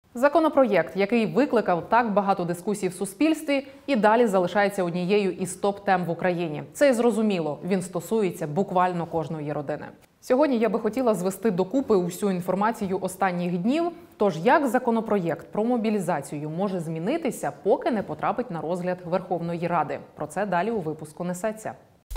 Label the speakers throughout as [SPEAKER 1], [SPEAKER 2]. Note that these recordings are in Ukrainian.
[SPEAKER 1] Законопроєкт, який викликав так багато дискусій в суспільстві, і далі залишається однією із топ-тем в Україні. Це і зрозуміло, він стосується буквально кожної родини. Сьогодні я би хотіла звести докупи усю інформацію останніх днів. Тож, як законопроєкт про мобілізацію може змінитися, поки не потрапить на розгляд Верховної Ради? Про це далі у випуску несеться.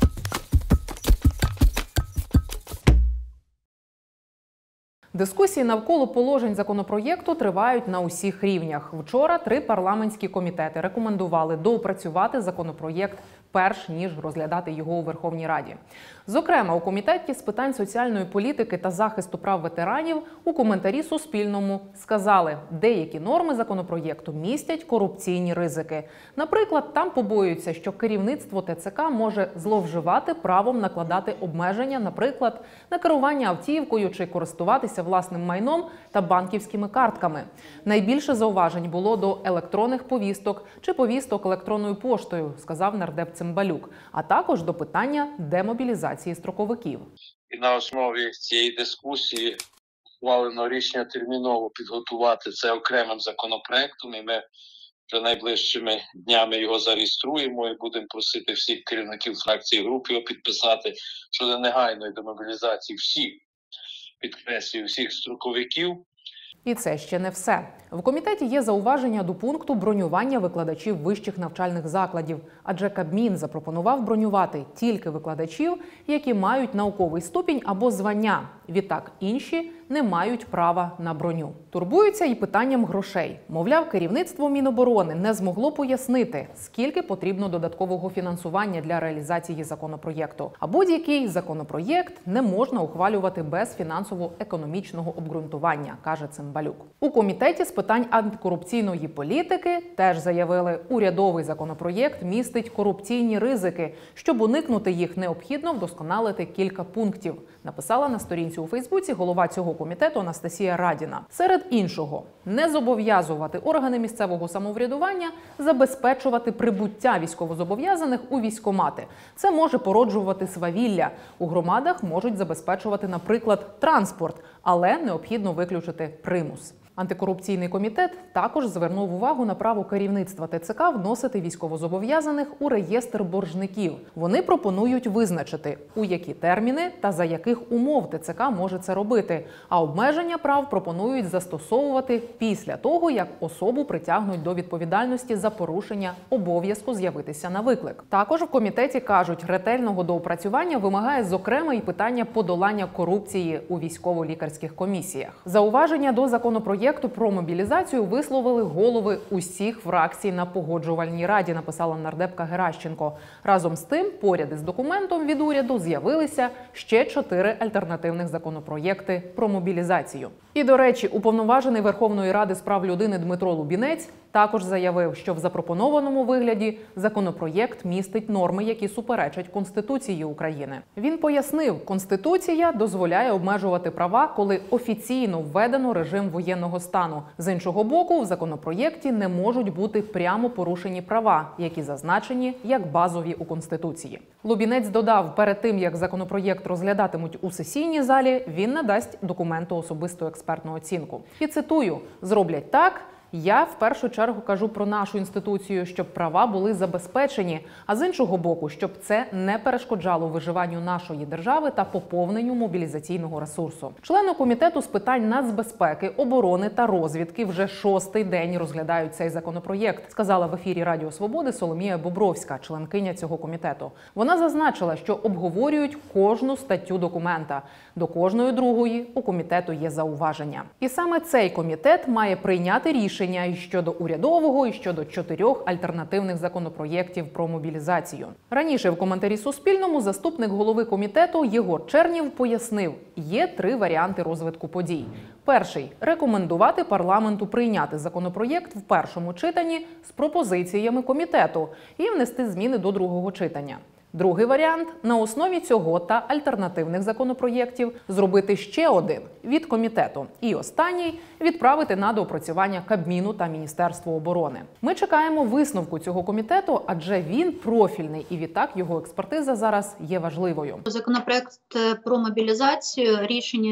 [SPEAKER 1] Дискусії навколо положень законопроєкту тривають на усіх рівнях. Вчора 3 парламентські комітети рекомендували доопрацювати законопроєкт перш ніж розглядати його у Верховній Раді. Зокрема, у Комітеті з питань соціальної політики та захисту прав ветеранів у коментарі Суспільному сказали, деякі норми законопроєкту містять корупційні ризики. Наприклад, там побоюються, що керівництво ТЦК може зловживати правом накладати обмеження, наприклад, на керування автівкою чи користуватися власним майном та банківськими картками. Найбільше зауважень було до електронних повісток чи повісток електронною поштою, сказав нардеп Цимбалюк, а також до питання демобілізації строковиків.
[SPEAKER 2] І на основі цієї дискусії ухвалено рішення терміново підготувати це окремим законопроектом, і ми вже найближчими днями його зареєструємо і будемо просити всіх керівників фракцій і груп його підписати щодо негайної демобілізації всіх, підкреслюю, всіх строковиків.
[SPEAKER 1] І це ще не все. В комітеті є зауваження до пункту бронювання викладачів вищих навчальних закладів, адже Кабмін запропонував бронювати тільки викладачів, які мають науковий ступінь або звання. Відтак інші не мають права на броню. Турбуються і питанням грошей. Мовляв, керівництво Міноборони не змогло пояснити, скільки потрібно додаткового фінансування для реалізації законопроєкту. А будь-який законопроєкт не можна ухвалювати без фінансово-економічного обґрунтування, каже Цимбалюк. У Комітеті з питань антикорупційної політики теж заявили, урядовий законопроєкт містить корупційні ризики. Щоб уникнути їх, необхідно вдосконалити кілька пунктів, написала на сторінці у Фейсбуці голова цього комітету Анастасія Радіна. Серед іншого, не зобов'язувати органи місцевого самоврядування забезпечувати прибуття військовозобов'язаних у військкомати. Це може породжувати свавілля. У громадах можуть забезпечувати, наприклад, транспорт, але необхідно виключити примус. Антикорупційний комітет також звернув увагу на право керівництва ТЦК вносити військовозобов'язаних у реєстр боржників. Вони пропонують визначити, у які терміни та за яких умов ТЦК може це робити, а обмеження прав пропонують застосовувати після того, як особу притягнуть до відповідальності за порушення обов'язку з'явитися на виклик. Також в комітеті кажуть, ретельного доопрацювання вимагає, зокрема, і питання подолання корупції у військово-лікарських комісіях. Зауваження до законопроєкту про мобілізацію висловили голови усіх фракцій на погоджувальній раді, написала нардепка Геращенко. Разом з тим, поряд із документом від уряду з'явилися ще 4 альтернативних законопроєкти про мобілізацію. І, до речі, уповноважений Верховної Ради з прав людини Дмитро Лубінець також заявив, що в запропонованому вигляді законопроєкт містить норми, які суперечать Конституції України. Він пояснив, Конституція дозволяє обмежувати права, коли офіційно введено режим воєнного стану. З іншого боку, в законопроєкті не можуть бути прямо порушені права, які зазначені як базові у Конституції. Лубінець додав, перед тим, як законопроєкт розглядатимуть у сесійній залі, він надасть документу особисту експертну оцінку. І цитую, «Зроблять так, я в першу чергу кажу про нашу інституцію, щоб права були забезпечені, а з іншого боку, щоб це не перешкоджало виживанню нашої держави та поповненню мобілізаційного ресурсу». Члени комітету з питань нацбезпеки, оборони та розвідки вже 6-й день розглядають цей законопроєкт, сказала в ефірі Радіо Свободи Соломія Бобровська, членкиня цього комітету. Вона зазначила, що обговорюють кожну статтю документа. До кожної другої у комітету є зауваження. І саме цей комітет має прийняти рішення і щодо урядового, і щодо 4 альтернативних законопроєктів про мобілізацію. Раніше в коментарі Суспільному заступник голови комітету Єгор Чернєв пояснив, є 3 варіанти розвитку подій. Перший – рекомендувати парламенту прийняти законопроєкт в першому читанні з пропозиціями комітету і внести зміни до другого читання. Другий варіант – на основі цього та альтернативних законопроєктів зробити ще один від комітету. І останній – відправити на доопрацювання Кабміну та Міністерству оборони. Ми чекаємо висновку цього комітету, адже він профільний і відтак його експертиза зараз є важливою.
[SPEAKER 3] Законопроект про мобілізацію, рішення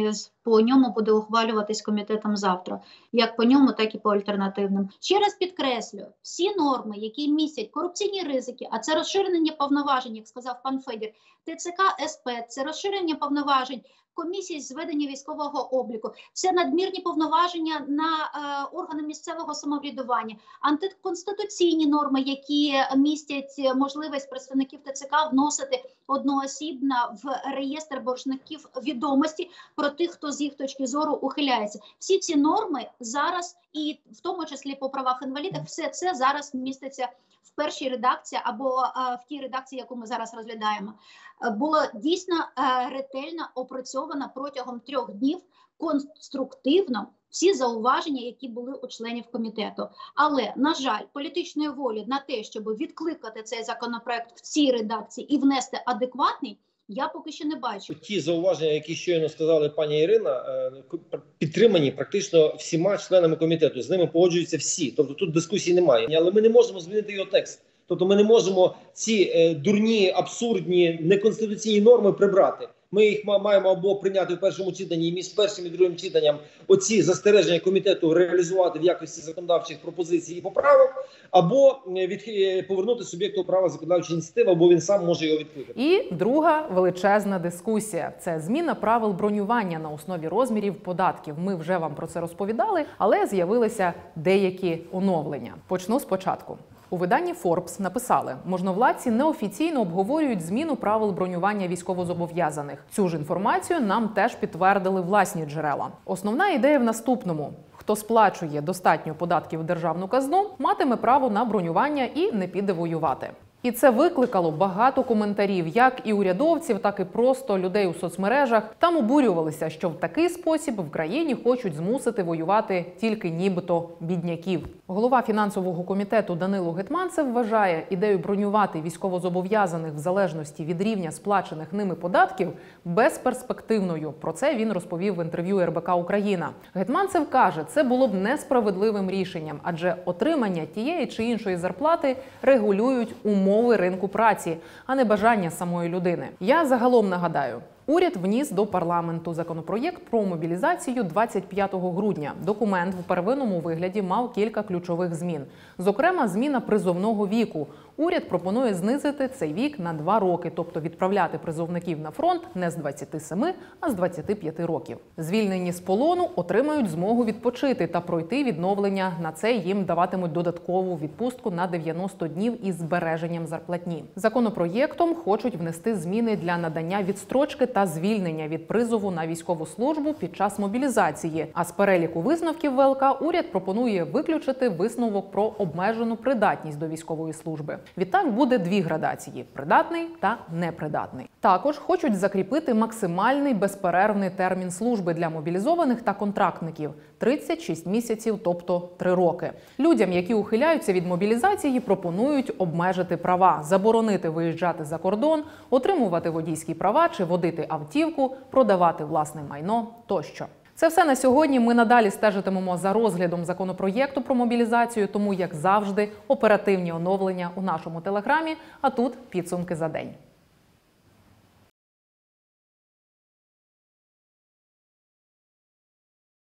[SPEAKER 3] по ньому буде ухвалюватись комітетом завтра. Як по ньому, так і по альтернативним. Ще раз підкреслюю, всі норми, які містять корупційні ризики, а це розширення повноважень, як сказав пан Федір, ТЦК СП, це розширення повноважень комісії з ведення військового обліку, це надмірні повноваження на органи місцевого самоврядування, антиконституційні норми, які містять можливість представників ТЦК вносити одноосібно в реєстр боржників відомості про тих, хто з їх точки зору ухиляється. Всі ці норми зараз, і в тому числі по правах інвалідів, все це зараз міститься в першій редакції або в тій редакції, яку ми зараз розглядаємо. Було дійсно ретельно опрацьовано протягом 3 днів конструктивно всі зауваження, які були у членів комітету. Але, на жаль, політичної волі на те, щоб відкликати цей законопроект в цій редакції і внести адекватний, я поки що не бачу.
[SPEAKER 4] Ті зауваження, які щойно сказали пані Ірина, підтримані практично всіма членами комітету. З ними погоджуються всі. Тобто тут дискусії немає. Але ми не можемо змінити його текст. Тобто ми не можемо ці дурні, абсурдні, неконституційні норми прибрати. Ми їх маємо або прийняти в першому читанні і між першим і другим читанням оці застереження комітету реалізувати в якості законодавчих пропозицій і поправок, або повернути суб'єкту права законодавчої ініціативи, або він сам може його відкликати.
[SPEAKER 1] І друга величезна дискусія – це зміна правил бронювання на основі розмірів податків. Ми вже вам про це розповідали, але з'явилися деякі оновлення. Почну спочатку. У виданні Forbes написали, можновладці неофіційно обговорюють зміну правил бронювання військовозобов'язаних. Цю ж інформацію нам теж підтвердили власні джерела. Основна ідея в наступному. Хто сплачує достатньо податків в державну казну, матиме право на бронювання і не піде воювати. І це викликало багато коментарів, як і урядовців, так і просто людей у соцмережах. Там обурювалися, що в такий спосіб в країні хочуть змусити воювати тільки нібито бідняків. Голова фінансового комітету Данило Гетманцев вважає ідею бронювати військовозобов'язаних в залежності від рівня сплачених ними податків безперспективною. Про це він розповів в інтерв'ю РБК «Україна». Гетманцев каже, це було б несправедливим рішенням, адже отримання тієї чи іншої зарплати регулюють умови ринку праці, а не бажання самої людини. Я загалом нагадаю, уряд вніс до парламенту законопроєкт про мобілізацію 25 грудня. Документ в первинному вигляді мав кілька ключових змін. Зокрема, зміна призовного віку. Уряд пропонує знизити цей вік на 2 роки, тобто відправляти призовників на фронт не з 27, а з 25 років. Звільнені з полону отримають змогу відпочити та пройти відновлення. На це їм даватимуть додаткову відпустку на 90 днів із збереженням зарплатні. Законопроєктом хочуть внести зміни для надання відстрочки та звільнення від призову на військову службу під час мобілізації. А з переліку висновків ВЛК уряд пропонує виключити висновок про обмежену придатність до військової служби. Відтак буде 2 градації – придатний та непридатний. Також хочуть закріпити максимальний безперервний термін служби для мобілізованих та контрактників – 36 місяців, тобто 3 роки. Людям, які ухиляються від мобілізації, пропонують обмежити права, заборонити виїжджати за кордон, отримувати водійські права чи водити автівку, продавати власне майно тощо. Це все на сьогодні. Ми надалі стежитимемо за розглядом законопроєкту про мобілізацію, тому, як завжди, оперативні оновлення у нашому телеграмі, а тут підсумки за день.